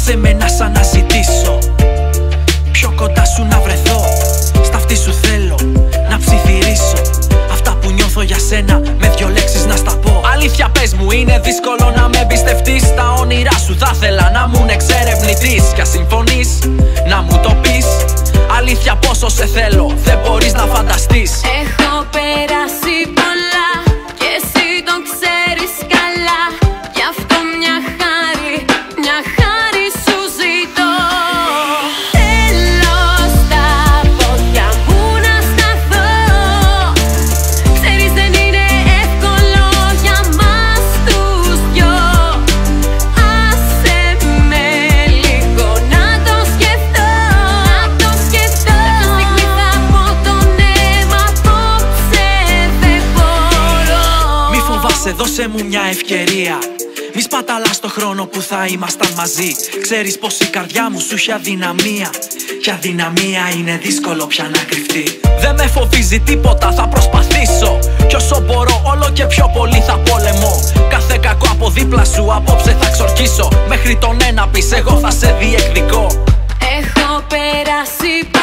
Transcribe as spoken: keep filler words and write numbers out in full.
Άσε με να σ' αναζητήσω, πιο κοντά σου να βρεθώ. Στα αυτή σου θέλω να ψιθυρίσω αυτά που νιώθω για σένα, με δυο λέξεις να στα πω. Αλήθεια πες μου, είναι δύσκολο να με εμπιστευτείς. Τα όνειρά σου θα θέλα να μου εξερευνητής. Κι ας συμφωνείς να μου το πεις. Αλήθεια πόσο σε θέλω, δεν μπορείς να φανταστείς. Έχω περάσει πολλά και εσύ το ξέρεις καλά. Γι' αυτό μια χάρη, μια χάρη σου ζητώ. Θέλω στα πόδια μου να σταθώ. Ξέρεις δεν είναι εύκολο για μας τους δυο. Άσε με λίγο να το σκεφτώ. Να το σκεφτώ. Κάποια στιγμή θα πω το νέμα, απόψε δεν μπορώ. Μη φοβάσαι, δώσε μου μια ευκαιρία. Μη σπαταλάς το χρόνο που θα ήμασταν μαζί. Ξέρεις πως η καρδιά μου σου έχει αδυναμία. Και αδυναμία είναι δύσκολο πια να κρυφτεί. Δεν με φοβίζει τίποτα, θα προσπαθήσω. Κι όσο μπορώ όλο και πιο πολύ θα πολεμώ. Κάθε κακό από δίπλα σου απόψε θα ξορκίσω. Μέχρι τον ένα πεις εγώ θα σε διεκδικώ. Έχω περάσει